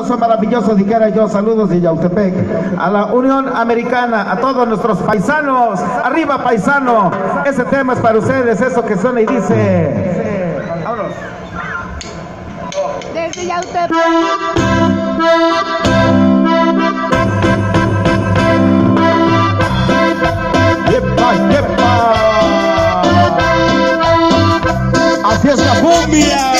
fabuloso, maravilloso, dijera yo. Saludos de Yautepec a la Unión Americana, a todos nuestros paisanos. Arriba, paisano. Ese tema es para ustedes, eso que suena y dice. Vámonos. Desde Yautepec. ¡Yepa, yepa! Así es la cumbia.